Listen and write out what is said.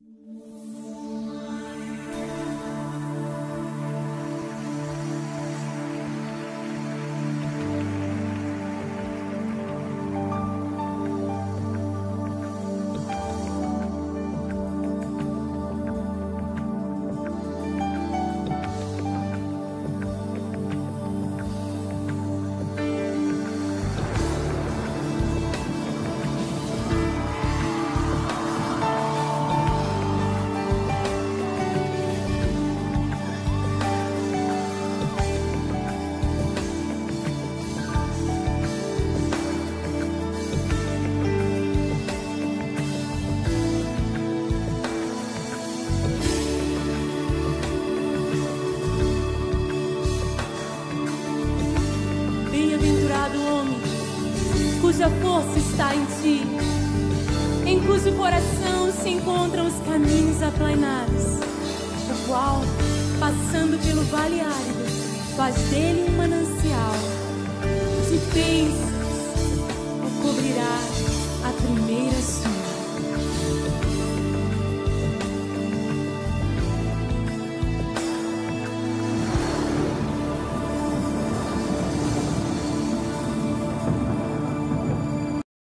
Cuja força está em ti, em cujo coração se encontram os caminhos aplainados, o qual, passando pelo vale árido, faz dele um manancial de bênçãos